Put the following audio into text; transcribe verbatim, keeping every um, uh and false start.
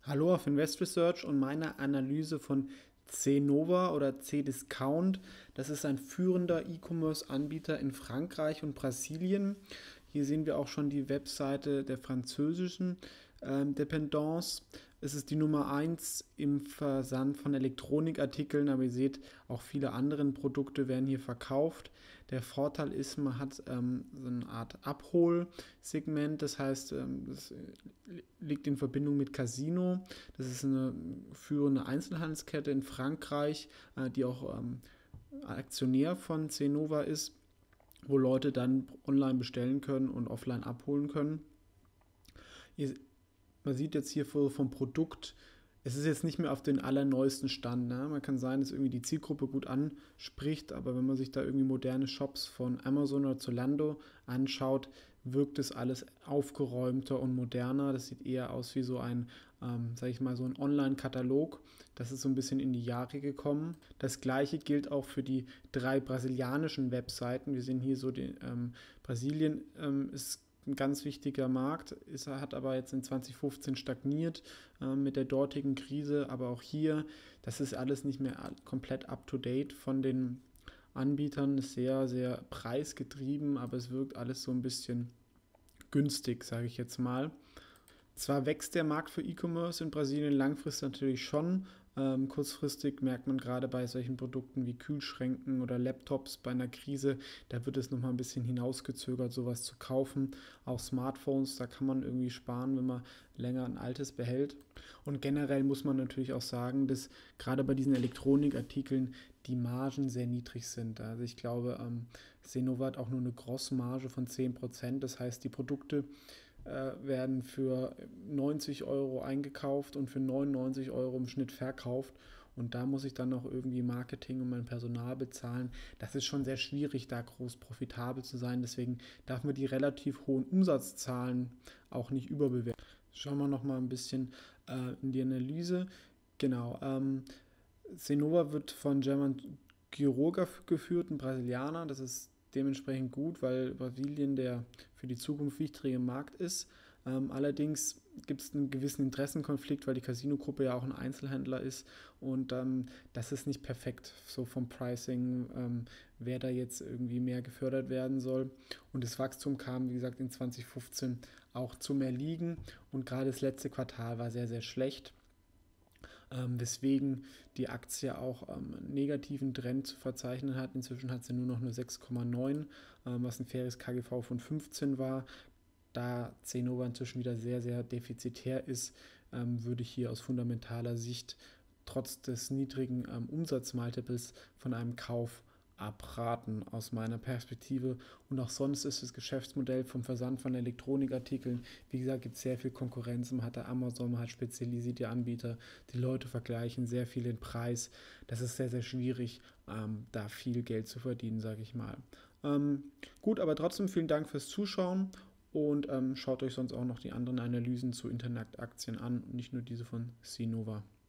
Hallo auf Invest Research und meine Analyse von Cnova oder Cdiscount. Das ist ein führender E-Commerce-Anbieter in Frankreich und Brasilien. Hier sehen wir auch schon die Webseite der französischen ähm, Dependance. Es ist die Nummer eins im Versand von Elektronikartikeln, aber ihr seht, auch viele andere Produkte werden hier verkauft. Der Vorteil ist, man hat ähm, so eine Art Abholsegment, das heißt, ähm, das liegt in Verbindung mit Casino. Das ist eine führende Einzelhandelskette in Frankreich, äh, die auch ähm, Aktionär von Cnova ist, wo Leute dann online bestellen können und offline abholen können. Ihr, man sieht jetzt hier vom Produkt, es ist jetzt nicht mehr auf den allerneuesten Stand. Ne? Man kann sein, dass irgendwie die Zielgruppe gut anspricht, aber wenn man sich da irgendwie moderne Shops von Amazon oder Zalando anschaut, wirkt es alles aufgeräumter und moderner. Das sieht eher aus wie so ein, ähm, sag ich mal, so ein Online-Katalog. Das ist so ein bisschen in die Jahre gekommen. Das gleiche gilt auch für die drei brasilianischen Webseiten. Wir sehen hier so, die, ähm, Brasilien ähm, ist ein ganz wichtiger Markt, ist, hat aber jetzt in zwanzig fünfzehn stagniert äh, mit der dortigen Krise. Aber auch hier, das ist alles nicht mehr komplett up-to-date von den Anbietern. Ist sehr, sehr preisgetrieben, aber es wirkt alles so ein bisschen günstig, sage ich jetzt mal. Zwar wächst der Markt für E-Commerce in Brasilien langfristig natürlich schon. Ähm, kurzfristig merkt man gerade bei solchen Produkten wie Kühlschränken oder Laptops bei einer Krise, da wird es nochmal ein bisschen hinausgezögert, sowas zu kaufen. Auch Smartphones, da kann man irgendwie sparen, wenn man länger ein altes behält. Und generell muss man natürlich auch sagen, dass gerade bei diesen Elektronikartikeln die Margen sehr niedrig sind. Also ich glaube, ähm, Cnova hat auch nur eine Grossmarge von zehn Prozent. Das heißt, die Produkte äh, werden für neunzig Euro eingekauft und für neunundneunzig Euro im Schnitt verkauft. Und da muss ich dann noch irgendwie Marketing und mein Personal bezahlen. Das ist schon sehr schwierig, da groß profitabel zu sein. Deswegen darf man die relativ hohen Umsatzzahlen auch nicht überbewerten. Schauen wir noch mal ein bisschen äh, in die Analyse. Genau. Ähm, Cnova wird von German Quiroga geführt, ein Brasilianer. Das ist dementsprechend gut, weil Brasilien der für die Zukunft wichtige Markt ist. Ähm, allerdings gibt es einen gewissen Interessenkonflikt, weil die Casino-Gruppe ja auch ein Einzelhändler ist und ähm, das ist nicht perfekt so vom Pricing, ähm, wer da jetzt irgendwie mehr gefördert werden soll. Und das Wachstum kam, wie gesagt, in zwanzig fünfzehn auch zum Erliegen und gerade das letzte Quartal war sehr, sehr schlecht. Ähm, weswegen die Aktie auch ähm, einen negativen Trend zu verzeichnen hat. Inzwischen hat sie nur noch eine sechs Komma neun, ähm, was ein faires K G V von fünfzehn war. Da Cnova inzwischen wieder sehr, sehr defizitär ist, ähm, würde ich hier aus fundamentaler Sicht trotz des niedrigen ähm, Umsatzmultiples von einem Kauf abraten aus meiner Perspektive. Und auch sonst ist das Geschäftsmodell vom Versand von Elektronikartikeln, wie gesagt, gibt es sehr viel Konkurrenz. Man hat da Amazon, man hat spezialisierte Anbieter, die Leute vergleichen sehr viel den Preis. Das ist sehr, sehr schwierig, ähm, da viel Geld zu verdienen, sage ich mal. Ähm, gut, aber trotzdem vielen Dank fürs Zuschauen und ähm, schaut euch sonst auch noch die anderen Analysen zu Internetaktien an, nicht nur diese von Cnova.